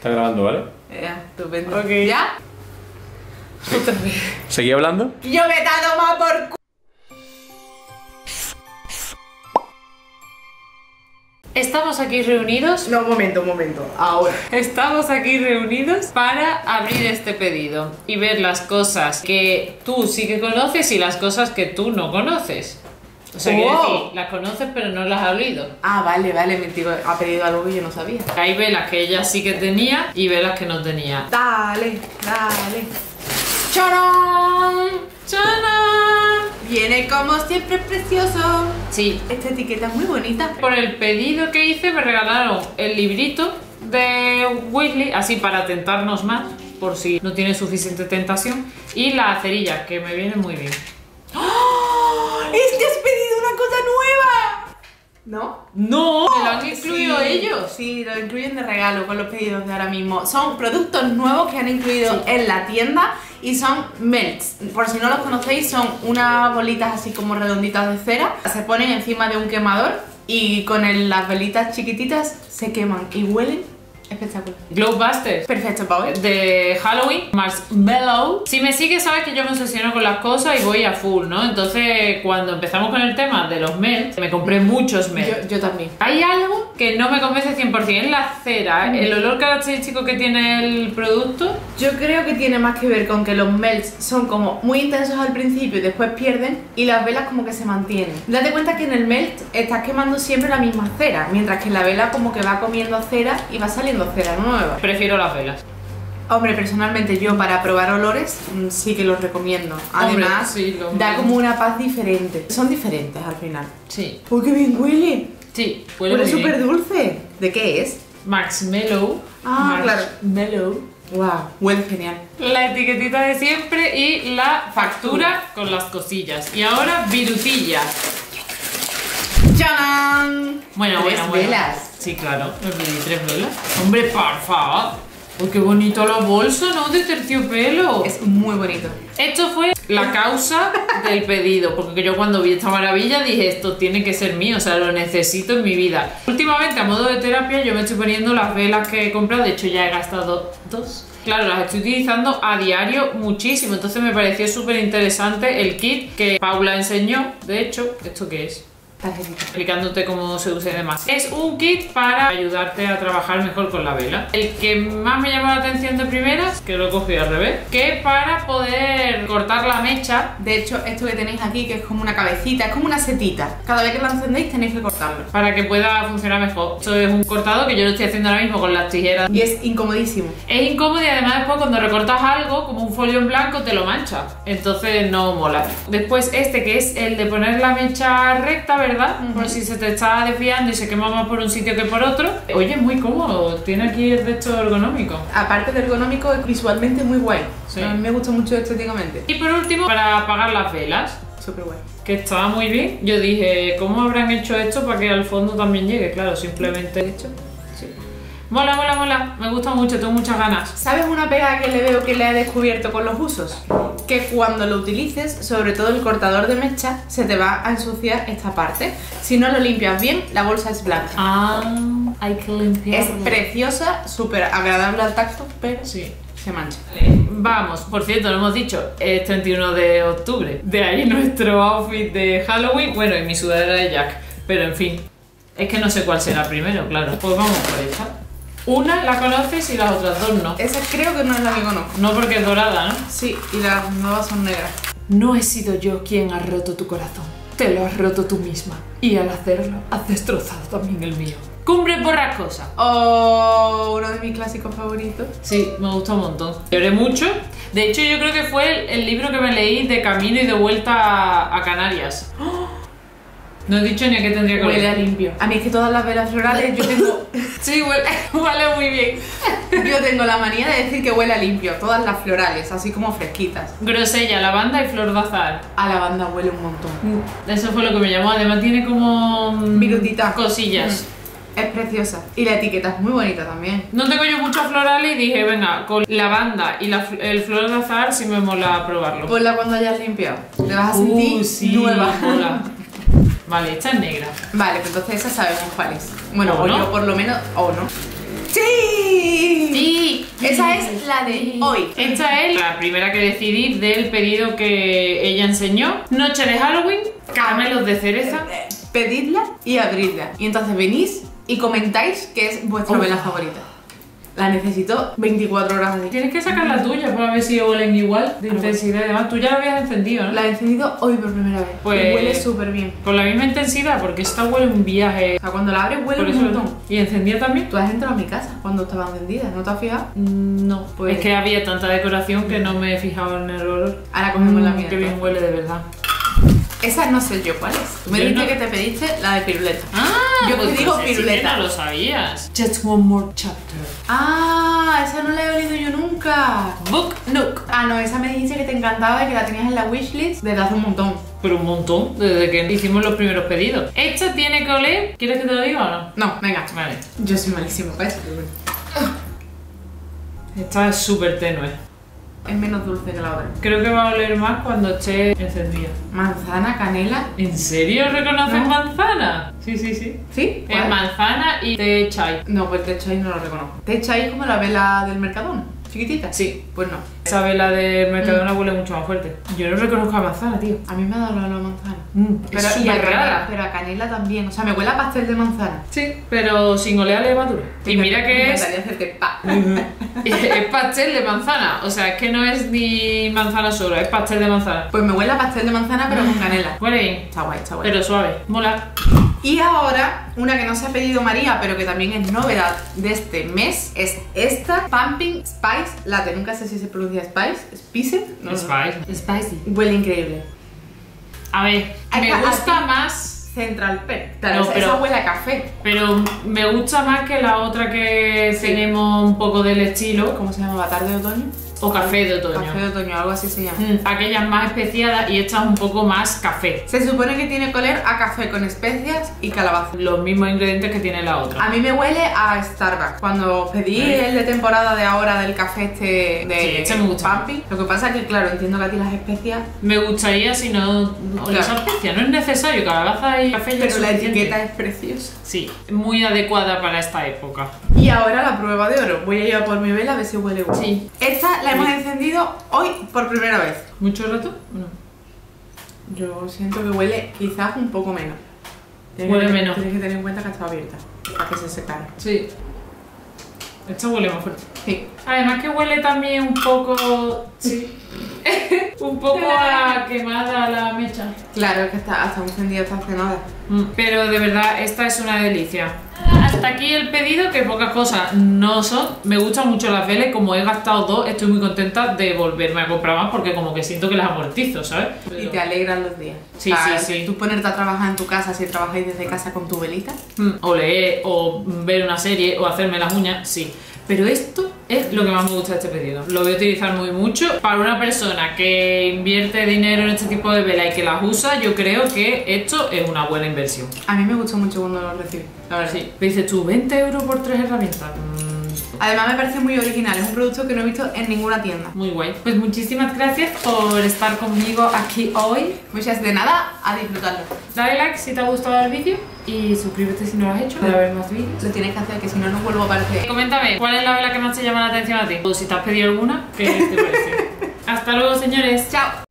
Está grabando, ¿vale? Estupendo. Ok. ¿Ya? Sí. ¿Seguí hablando? Yo me he dado más por cu... Estamos aquí reunidos. No, un momento. Ahora. Estamos aquí reunidos para abrir este pedido y ver las cosas que tú sí que conoces y las cosas que tú no conoces. O sea, quiero decir, las conoces pero no las has olido. Ah, vale, mi tío ha pedido algo que yo no sabía. Hay velas que ella sí que tenía y velas que no tenía. Dale. ¡Chorón! ¡Chana! Viene como siempre precioso. Sí. Esta etiqueta es muy bonita. Por el pedido que hice me regalaron el librito de Weasley, así para tentarnos más, por si no tiene suficiente tentación, y la cerilla, que me viene muy bien. ¡Oh! ¡Es que has pedido una cosa nueva! ¿No? ¡No! ¿Me lo han incluido Sí, ellos? Sí, lo incluyen de regalo con los pedidos de ahora mismo. Son productos nuevos que han incluido en la tienda y son melts. Por si no los conocéis, son unas bolitas así como redonditas de cera. Se ponen encima de un quemador y con las velitas chiquititas se queman y huelen espectacular. Glowbusters. Perfecto, Pau. De Halloween, Marshmallow. Si me sigues sabes que yo me obsesiono con las cosas y voy a full, ¿no? Entonces cuando empezamos con el tema de los melts, me compré muchos melts. Yo también. Hay algo que no me convence 100%, es la cera, el olor característico que tiene el producto. Yo creo que tiene más que ver con que los melts son como muy intensos al principio y después pierden, y las velas como que se mantienen. Date cuenta que en el melt estás quemando siempre la misma cera, mientras que en la vela como que va comiendo cera y va saliendo cera nueva. Prefiero las velas. Hombre, personalmente yo para probar olores sí que los recomiendo. Además, Hombre, sí, da como una paz diferente. Son diferentes al final. Sí. ¡Uy, qué bien huele! Sí, huele Huele muy bien. súper dulce. ¿De qué es? Marshmallow. Ah, claro. Marshmallow. Wow, huele genial. La etiquetita de siempre y la factura con las cosillas. Y ahora virutilla. ¡Chan! Bueno. Velas. Sí, claro, me pedí 3 velas. Hombre, por favor. Uy, qué bonito la bolsa, ¿no? De terciopelo. Es muy bonito. Esto fue la causa del pedido, porque yo cuando vi esta maravilla dije, esto tiene que ser mío, o sea, lo necesito en mi vida. Últimamente, a modo de terapia, yo me estoy poniendo las velas que he comprado, de hecho ya he gastado 2. Claro, las estoy utilizando a diario muchísimo, entonces me pareció súper interesante el kit que Paula enseñó. De hecho, ¿esto qué es? Explicándote cómo se usa y demás. Es un kit para ayudarte a trabajar mejor con la vela. El que más me llamó la atención de primeras, que lo he cogido al revés, que para poder cortar la mecha. De hecho, esto que tenéis aquí, que es como una cabecita, es como una setita. Cada vez que la encendéis tenéis que cortarlo. Para que pueda funcionar mejor. Esto es un cortado que yo lo estoy haciendo ahora mismo con las tijeras. Y es incomodísimo. Es incómodo y además después cuando recortas algo, como un folio en blanco, te lo mancha. Entonces no mola. Después este que es el de poner la mecha recta, ¿verdad? Por si se te está desviando y se quema más por un sitio que por otro. Oye, es muy cómodo. Tiene aquí el de esto ergonómico. Aparte de ergonómico, es visualmente muy guay. Sí. A mí me gusta mucho estéticamente. Y por último, para apagar las velas, Súper guay. que estaba muy bien. Yo dije, ¿cómo habrán hecho esto para que al fondo también llegue? Claro, simplemente hecho. Sí. Mola. Me gusta mucho, tengo muchas ganas. ¿Sabes una pega que le veo que le he descubierto con los usos? Que cuando lo utilices, sobre todo el cortador de mecha, se te va a ensuciar esta parte. Si no lo limpias bien, la bolsa es blanca. Ah, hay que limpiarlo. Es preciosa, súper agradable al tacto, pero Sí. se mancha. Vamos, por cierto, lo hemos dicho, es 31 de octubre. De ahí nuestro outfit de Halloween. Bueno, y mi sudadera de Jack. Pero en fin, es que no sé cuál será primero, claro. Pues vamos por esta. Una la conoces y las otras dos no. Esa creo que no es la que conozco. No porque es dorada, ¿no? Sí, y las nuevas son negras. No he sido yo quien ha roto tu corazón. Te lo has roto tú misma. Y al hacerlo, has destrozado también el mío. Cumbre borrascosa. Oh, uno de mis clásicos favoritos. Sí, me gusta un montón. Lloré mucho. De hecho, yo creo que fue el libro que me leí de camino y de vuelta a Canarias. ¡Oh! No he dicho ni a qué tendría que Huele a oler. limpio. A mí es que todas las velas florales yo tengo... Sí, huele muy bien. Yo tengo la manía de decir que huele a limpio. Todas las florales, así como fresquitas. Grosella, lavanda y flor de azahar. A lavanda huele un montón. Eso fue lo que me llamó. Además tiene como... Virutitas. cosillas. Es preciosa. Y la etiqueta es muy bonita también. No tengo yo muchos florales y dije, venga, con lavanda y el flor de azahar sí me mola probarlo. Ponla cuando hayas limpiado. Te vas a sentir sí, nueva. mola. Vale, esta es negra. Vale, pues entonces esa sabemos cuál es. Bueno, ¿O o no? yo por lo menos... ¿O no? ¡Sí! ¡Sí! esta es la de hoy. Esta es la primera que decidí del pedido que ella enseñó. Noche de Halloween, caramelos de cereza. Pedidla y abridla. Y entonces venís y comentáis que es vuestra vela favorita. La necesito 24 horas al día. Tienes que sacar la tuya para ver si huelen igual de intensidad y demás. Tú ya la habías encendido, ¿no? La he encendido hoy por primera vez. Pues y huele súper bien. Con la misma intensidad, porque esta huele un viaje. O sea, cuando la abres huele Por un eso montón. ¿Y encendida también? Tú has entrado a mi casa cuando estaba encendida, ¿no te has fijado? No, Pues- es que había tanta decoración que no me he fijado en el olor. Ahora cogemos la mía. Qué bien huele de verdad. Esa no sé yo cuál es. Tú me Yo dijiste no. que te pediste la de piruleta. Ah, Yo te digo pues sí piruleta. que no lo sabías. Just one more chapter. Ah, esa no la he olido yo nunca. Book Nook. Ah, no, esa me dijiste que te encantaba y que la tenías en la wishlist desde hace un montón. Pero un montón, desde que hicimos los primeros pedidos. Esta tiene que oler. ¿Quieres que te lo diga o no? No, venga. Vale. Yo soy malísima para eso, pero bueno. Esta es súper tenue. Es menos dulce que la otra. Creo que va a oler más cuando esté encendida. Manzana, canela. ¿En serio reconoces No. manzana? Sí, sí, sí. ¿Sí? Es ¿Cuál? manzana y té chai. No, pues té chai no lo reconozco. Té chai es como la vela del Mercadona, chiquitita. Sí. Pues no. Esa vela de Mercadona huele mucho más fuerte. Yo no reconozco a manzana, tío. A mí me ha dado la manzana. Es y a súper canela, rara. pero a canela también. O sea, me huele a pastel de manzana. Sí, pero sin olear levadura. Y mira Me que es... encantaría hacerte pa. es pastel de manzana. O sea, es que no es ni manzana solo, es pastel de manzana. Pues me huele a pastel de manzana, pero con canela. Huele bien, Está guay, está guay. pero suave. Mola. Y ahora, una que no se ha pedido María, pero que también es novedad de este mes, es esta Pumpkin Spice Latte. Nunca sé si se pronuncia Spice, Spice, no lo sé. Spicy. Huele increíble. A ver, me Esta- gusta así- más... Central Perk. Claro, No, esa pero- huele a café. Pero me gusta más que la otra que Sí. tenemos un poco del estilo. ¿Cómo se llama? ¿Tarde de otoño? O café de otoño. Café de otoño, algo así se llama. Aquellas más especiadas y esta es un poco más café. Se supone que tiene que oler a café con especias y calabaza. Los mismos ingredientes que tiene la otra. A mí me huele a Starbucks. Cuando pedí el de temporada de ahora del café de Sí, este me gusta. Pumpkin, lo que pasa es que, claro, entiendo que a ti las especias, Me gustaría si no oler esa Claro. especia. No es necesario, calabaza y café ya es pero la suficiente. etiqueta es preciosa. Sí, muy adecuada para esta época. Y ahora la prueba de oro. Voy a ir a por mi vela a ver si huele igual. Sí. Esta la hemos encendido hoy por primera vez. ¿Mucho rato? No. Yo siento que huele quizás un poco menos. Huele menos. Tienes que tener en cuenta que está abierta para que se secara. Sí. Esta huele más fuerte. Sí. Además que huele también un poco... Sí. un poco a quemada la mecha. Claro, es que hasta encendida está cenada. Pero de verdad, esta es una delicia. Hasta aquí el pedido, que pocas cosas no son. Me gustan mucho las velas, como he gastado dos, estoy muy contenta de volverme a comprar más porque como que siento que las amortizo, ¿sabes? Y te alegran los días. Sí, sí. Tú ponerte a trabajar en tu casa, si trabajáis desde casa con tu velita. O leer, o ver una serie, o hacerme las uñas, sí. Pero esto es lo que más me gusta de este pedido. Lo voy a utilizar muy mucho. Para una persona que invierte dinero en este tipo de velas y que las usa, yo creo que esto es una buena inversión. A mí me gustó mucho cuando lo recibí. La verdad. Sí. Me dices tú, 20 euros por 3 herramientas. Además me parece muy original, es un producto que no he visto en ninguna tienda. Muy guay. Pues muchísimas gracias por estar conmigo aquí hoy. Muchas de nada, a disfrutarlo. Dale like si te ha gustado el vídeo y suscríbete si no lo has hecho para ver más vídeos. Lo tienes que hacer, que si no, no vuelvo a aparecer. Coméntame, ¿cuál es la vela que más te llama la atención a ti? O si te has pedido alguna, ¿qué te parece? Hasta luego, señores. Chao.